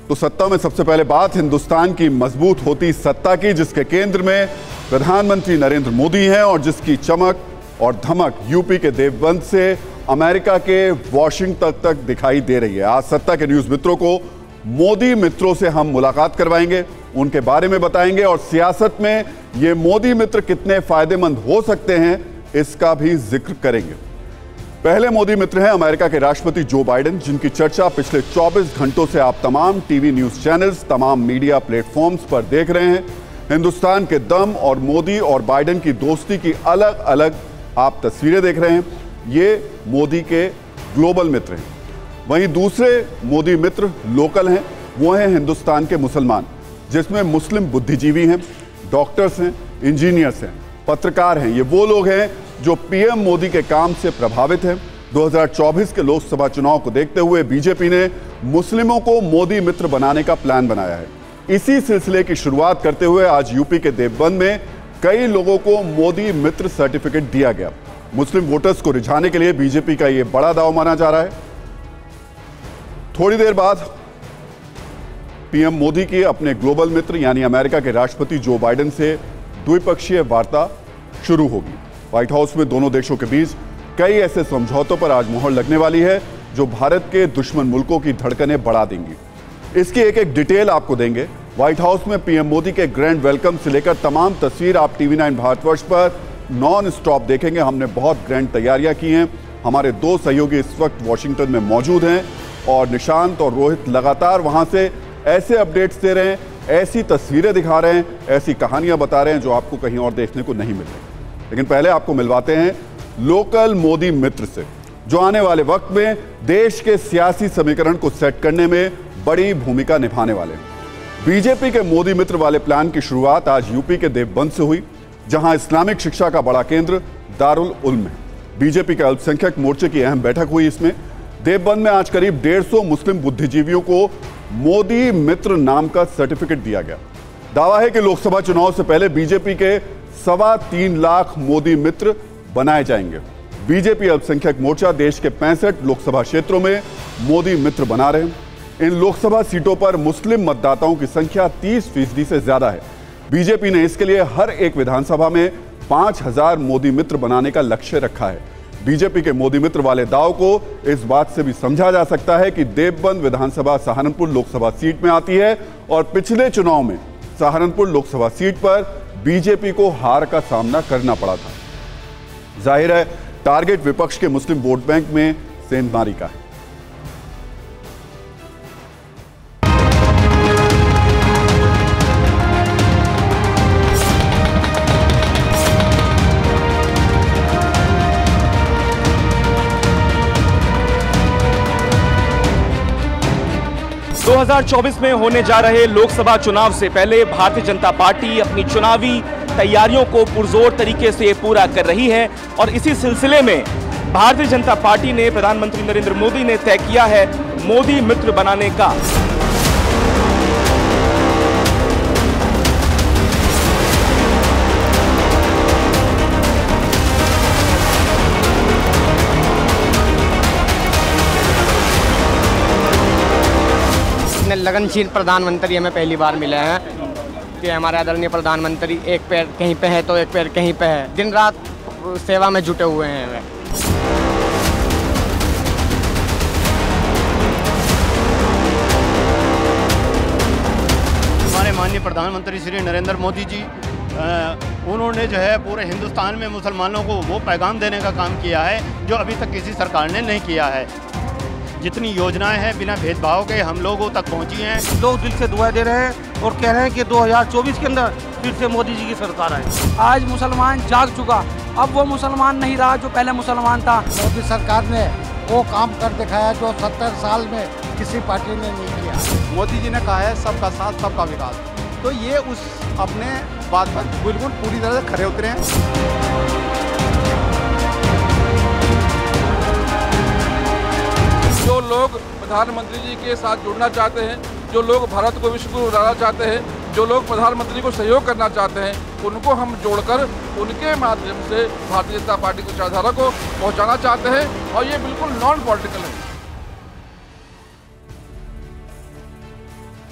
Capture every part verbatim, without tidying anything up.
तो सत्ता में सबसे पहले बात हिंदुस्तान की मजबूत होती सत्ता की, जिसके केंद्र में प्रधानमंत्री नरेंद्र मोदी हैं और जिसकी चमक और धमक यूपी के देवबंद से अमेरिका के वॉशिंगटन तक दिखाई दे रही है। आज सत्ता के न्यूज मित्रों को मोदी मित्रों से हम मुलाकात करवाएंगे, उनके बारे में बताएंगे और सियासत में ये मोदी मित्र कितने फायदेमंद हो सकते हैं इसका भी जिक्र करेंगे। पहले मोदी मित्र हैं अमेरिका के राष्ट्रपति जो बाइडेन, जिनकी चर्चा पिछले चौबीस घंटों से आप तमाम टीवी न्यूज चैनल्स, तमाम मीडिया प्लेटफॉर्म्स पर देख रहे हैं। हिंदुस्तान के दम और मोदी और बाइडेन की दोस्ती की अलग अलग आप तस्वीरें देख रहे हैं। ये मोदी के ग्लोबल मित्र हैं। वहीं दूसरे मोदी मित्र लोकल हैं, वो हैं हिंदुस्तान के मुसलमान, जिसमें मुस्लिम बुद्धिजीवी हैं, डॉक्टर्स हैं, इंजीनियर्स हैं, पत्रकार हैं। ये वो लोग हैं जो पीएम मोदी के काम से प्रभावित हैं। दो हज़ार चौबीस के लोकसभा चुनाव को देखते हुए बीजेपी ने मुस्लिमों को मोदी मित्र बनाने का प्लान बनाया है। इसी सिलसिले की शुरुआत करते हुए आज यूपी के देवबंद में कई लोगों को मोदी मित्र सर्टिफिकेट दिया गया। मुस्लिम वोटर्स को रिझाने के लिए बीजेपी का यह बड़ा दांव माना जा रहा है। थोड़ी देर बाद पीएम मोदी की अपने ग्लोबल मित्र यानी अमेरिका के राष्ट्रपति जो बाइडेन से द्विपक्षीय वार्ता शुरू होगी। व्हाइट हाउस में दोनों देशों के बीच कई ऐसे समझौतों पर आज मोहर लगने वाली है जो भारत के दुश्मन मुल्कों की धड़कनें बढ़ा देंगी। इसकी एक एक डिटेल आपको देंगे। व्हाइट हाउस में पीएम मोदी के ग्रैंड वेलकम से लेकर तमाम तस्वीर आप टीवी नाइन भारतवर्ष पर नॉन स्टॉप देखेंगे। हमने बहुत ग्रैंड तैयारियां की हैं। हमारे दो सहयोगी इस वक्त वॉशिंगटन में मौजूद हैं और निशांत और रोहित लगातार वहां से ऐसे अपडेट्स दे रहे हैं, ऐसी तस्वीरें दिखा रहे हैं, ऐसी कहानियां बता रहे हैं जो आपको कहीं और देखने को नहीं मिल रही। लेकिन पहले आपको मिलवाते हैं लोकल मोदी मित्र से, जो आने वाले वक्त में देश के सियासी समीकरण को सेट करने में बड़ी भूमिका निभाने वाले हैं। बीजेपी के मोदी मित्र वाले प्लान की शुरुआत आज यूपी के देवबंद से हुई, जहां इस्लामिक शिक्षा का बड़ा केंद्र दारुल उल्म है। बीजेपी के अल्पसंख्यक मोर्चे की अहम बैठक हुई। इसमें देवबंद में आज करीब डेढ़ सौ मुस्लिम बुद्धिजीवियों को मोदी मित्र नाम का सर्टिफिकेट दिया गया। दावा है कि लोकसभा चुनाव से पहले बीजेपी के सवा तीन लाख मोदी मित्र बनाए जाएंगे। बीजेपी अल्पसंख्यक मोर्चा देश के पैंसठ लोकसभा क्षेत्रों में मोदी मित्र बना रहे हैं। इन लोकसभा सीटों पर मुस्लिम मतदाताओं की संख्या तीस फीसदी से ज्यादा है। बीजेपी ने इसके लिए हर एक विधानसभा में पांच हजार मोदी मित्र बनाने का लक्ष्य रखा है। बीजेपी के मोदी मित्र वाले दाव को इस बात से भी समझा जा सकता है कि देवबंद विधानसभा सहारनपुर लोकसभा सीट में आती है और पिछले चुनाव में सहारनपुर लोकसभा सीट पर बीजेपी को हार का सामना करना पड़ा था। जाहिर है टारगेट विपक्ष के मुस्लिम वोट बैंक में सेंधमारी का है। दो हज़ार चौबीस में होने जा रहे लोकसभा चुनाव से पहले भारतीय जनता पार्टी अपनी चुनावी तैयारियों को पुरजोर तरीके से पूरा कर रही है और इसी सिलसिले में भारतीय जनता पार्टी ने प्रधानमंत्री नरेंद्र मोदी ने तय किया है मोदी मित्र बनाने का। लगनशील प्रधानमंत्री हमें पहली बार मिले हैं कि हमारे आदरणीय प्रधानमंत्री एक पैर कहीं पे है तो एक पैर कहीं पे है, दिन रात सेवा में जुटे हुए हैं वे। हमारे माननीय प्रधानमंत्री श्री नरेंद्र मोदी जी आ, उन्होंने जो है पूरे हिंदुस्तान में मुसलमानों को वो पैगाम देने का काम किया है जो अभी तक किसी सरकार ने नहीं किया है। जितनी योजनाएं हैं बिना भेदभाव के हम लोगों तक पहुंची हैं। लोग दिल से दुआ दे रहे हैं और कह रहे हैं कि दो हज़ार चौबीस के अंदर फिर से मोदी जी की सरकार आए। आज मुसलमान जाग चुका, अब वो मुसलमान नहीं रहा जो पहले मुसलमान था। मोदी सरकार ने वो काम कर दिखाया जो सत्तर साल में किसी पार्टी ने नहीं किया। मोदी जी ने कहा है सबका साथ सबका विकास, तो ये उस अपने बात पर बिल्कुल पूरी तरह से खरे उतरे हैं। जो लोग प्रधानमंत्री जी के साथ जुड़ना चाहते हैं, जो लोग भारत को विश्व गुरु बनाना चाहते हैं, जो लोग प्रधानमंत्री को सहयोग करना चाहते हैं, उनको हम जोड़कर उनके माध्यम से भारतीय जनता पार्टी की विचारधारा को पहुंचाना चाहते हैं और ये बिल्कुल नॉन पॉलिटिकल है।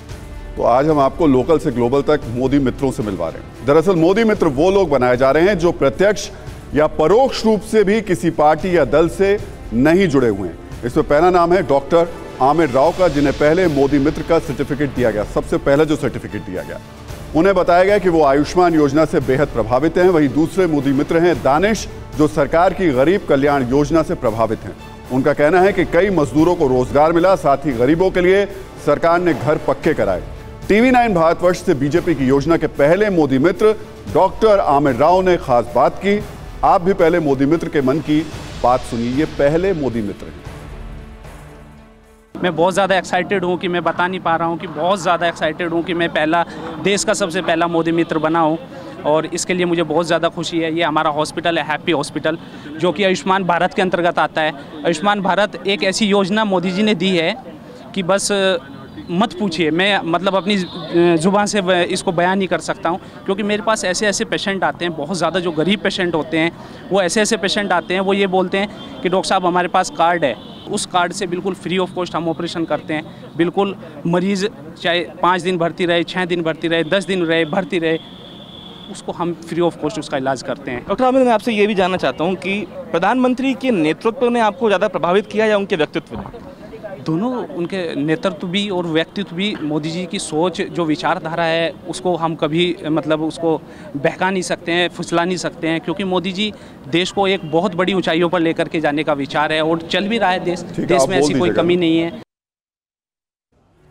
तो आज हम आपको लोकल से ग्लोबल तक मोदी मित्रों से मिलवा रहे हैं। दरअसल मोदी मित्र वो लोग बनाए जा रहे हैं जो प्रत्यक्ष या परोक्ष रूप से भी किसी पार्टी या दल से नहीं जुड़े हुए हैं। इसमें पहला नाम है डॉक्टर आमिर राव का, जिन्हें पहले मोदी मित्र का सर्टिफिकेट दिया गया, सबसे पहले जो सर्टिफिकेट दिया गया। उन्हें बताया गया कि वो आयुष्मान योजना से बेहद प्रभावित हैं। वहीं दूसरे मोदी मित्र हैं दानिश, जो सरकार की गरीब कल्याण योजना से प्रभावित हैं। उनका कहना है कि कई मजदूरों को रोजगार मिला, साथ ही गरीबों के लिए सरकार ने घर पक्के कराए। टीवी नाइन भारतवर्ष से बीजेपी की योजना के पहले मोदी मित्र डॉक्टर आमिर राव ने खास बात की। आप भी पहले मोदी मित्र के मन की बात सुनिए। ये पहले मोदी मित्र हैं। मैं बहुत ज़्यादा एक्साइटेड हूँ कि मैं बता नहीं पा रहा हूँ कि बहुत ज़्यादा एक्साइटेड हूँ कि मैं पहला देश का सबसे पहला मोदी मित्र बना हूँ, और इसके लिए मुझे बहुत ज़्यादा खुशी है। ये हमारा हॉस्पिटल है हैप्पी हॉस्पिटल, जो कि आयुष्मान भारत के अंतर्गत आता है। आयुष्मान भारत एक ऐसी योजना मोदी जी ने दी है कि बस मत पूछिए, मैं मतलब अपनी ज़ुबान से इसको बयान नहीं कर सकता हूँ, क्योंकि मेरे पास ऐसे ऐसे पेशेंट आते हैं, बहुत ज़्यादा जो गरीब पेशेंट होते हैं, वो ऐसे ऐसे पेशेंट आते हैं, वो ये बोलते हैं कि डॉक्टर साहब हमारे पास कार्ड है, उस कार्ड से बिल्कुल फ्री ऑफ कॉस्ट हम ऑपरेशन करते हैं। बिल्कुल मरीज़ चाहे पाँच दिन भर्ती रहे, छः दिन भर्ती रहे, दस दिन रहे भर्ती रहे, उसको हम फ्री ऑफ कॉस्ट उसका इलाज करते हैं। डॉक्टर आमिर, मैं आपसे ये भी जानना चाहता हूँ कि प्रधानमंत्री के नेतृत्व ने आपको ज़्यादा प्रभावित किया या उनके व्यक्तित्व ने? दोनों, उनके नेतृत्व भी और व्यक्तित्व भी। मोदी जी की सोच, जो विचारधारा है, उसको हम कभी मतलब उसको बहका नहीं सकते हैं, फुसला नहीं सकते हैं, क्योंकि मोदी जी देश को एक बहुत बड़ी ऊंचाइयों पर लेकर के जाने का विचार है और चल भी रहा है। देश देश में ऐसी कोई कमी नहीं है।